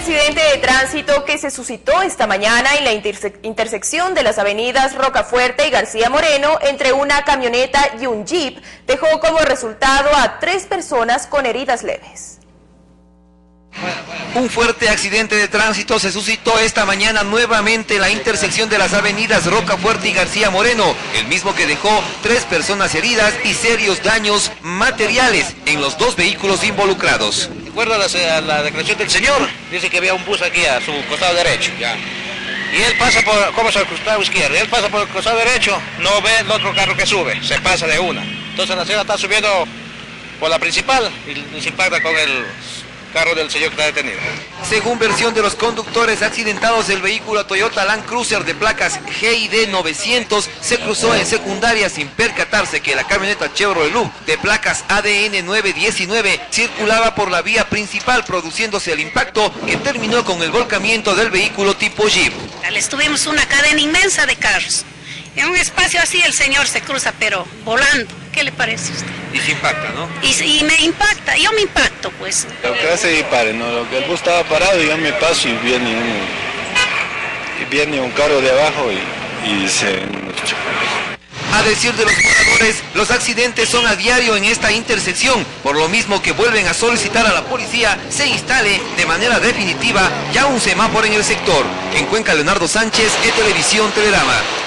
accidente de tránsito que se suscitó esta mañana en la intersección de las avenidas Rocafuerte y García Moreno entre una camioneta y un jeep dejó como resultado a 3 personas con heridas leves. Un fuerte accidente de tránsito se suscitó esta mañana nuevamente en la intersección de las avenidas Rocafuerte y García Moreno, el mismo que dejó 3 personas heridas y serios daños materiales en los 2 vehículos involucrados. De acuerdo a la declaración del señor, dice que había un bus aquí a su costado derecho. Ya. Y él pasa por, como es el costado izquierdo, él pasa por el costado derecho, no ve el otro carro que sube, se pasa de una. Entonces la señora está subiendo por la principal y se impacta con el carro del señor que está detenido. Según versión de los conductores accidentados, el vehículo Toyota Land Cruiser de placas GID 900 se cruzó en secundaria sin percatarse que la camioneta Chevrolet Loop de placas ADN 919 circulaba por la vía principal, produciéndose el impacto que terminó con el volcamiento del vehículo tipo Jeep. Estuvimos una cadena inmensa de carros. En un espacio así el señor se cruza, pero volando. ¿Qué le parece a usted? Y se impacta, ¿no? Y me impacta, yo me impacto, pues. Lo que hace y pare, ¿no? Lo que el bus estaba parado y yo me paso y viene un carro de abajo y se... A decir de los moradores, los accidentes son a diario en esta intersección, por lo mismo que vuelven a solicitar a la policía se instale de manera definitiva ya un semáforo en el sector. En Cuenca, Leonardo Sánchez, Televisión Telerama.